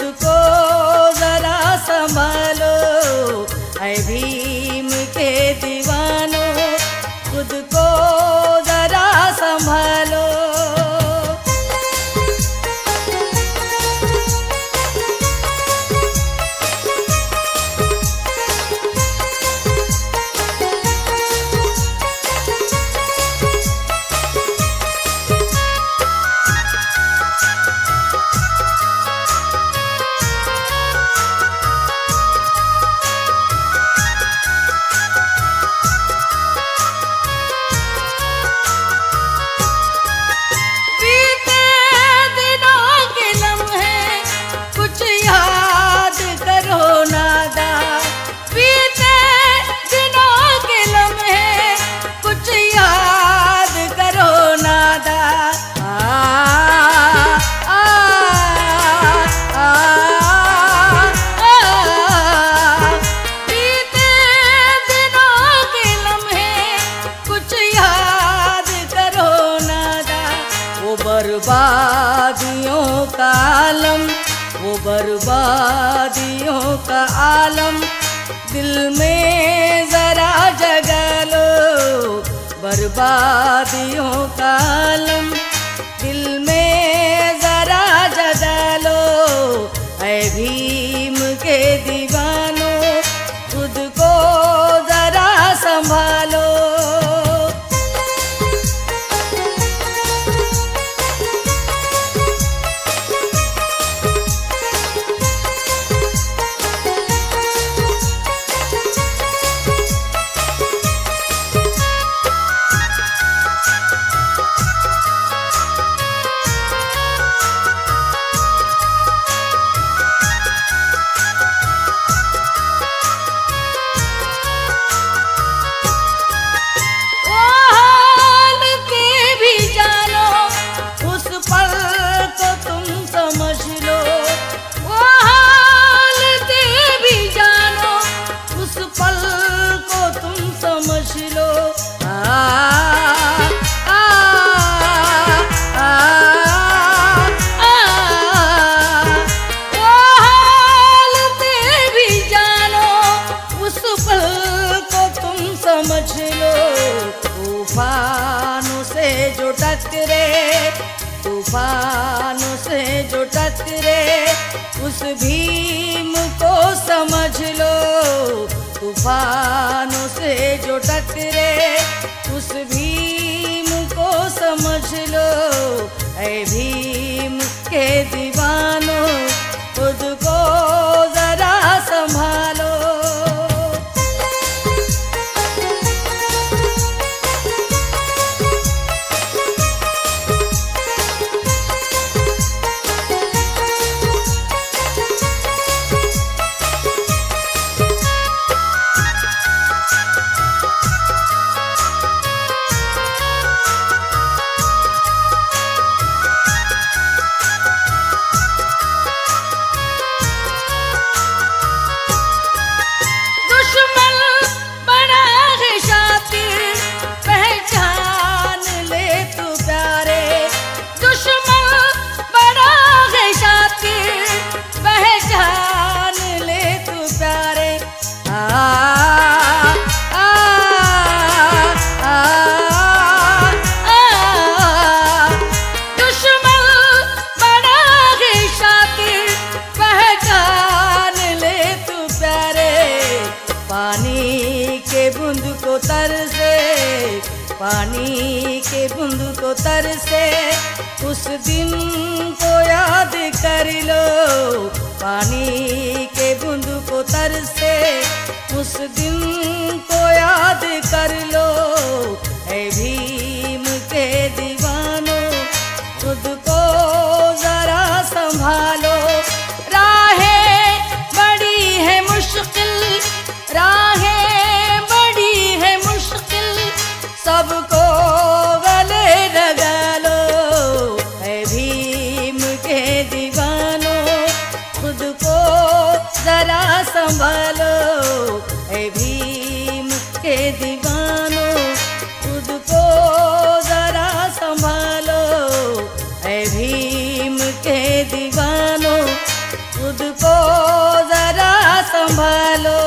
को जरा संभालो, ऐ भीम के दीवानों खुद को जरा संभालो। बर्बादियों का आलम, वो बर्बादियों का आलम दिल में जरा जगा लो। बर्बादियों का आलम दिल में जरा जगा लो, ऐ भीम के दीवानों खुद को जरा संभालो। तूफानों से जो टकरे, तूफानों से जो टकरे उस भीम को समझ लो। तूफानों से जो टकरे उस भीम को समझ लो, ऐ भीम के दीवानों खुद को जरा संभालो। पानी के बूंद को तरसे, पानी के बूंद को तरसे उस दिन को याद कर लो। पानी के बूंद को तरसे उस दिन को याद कर लो, ऐ भीम के दीवानों खुद को जरा संभालो। राहें बड़ी है मुश्किल, राहें बड़ी है मुश्किल, सबको गले लगा लो, ऐ भीम के दीवानों खुद को जरा संभालो। ऐ भीम के दीवानों खुद को जरा संभालो, ऐ भीम के दीवानों खुद को जरा संभालो।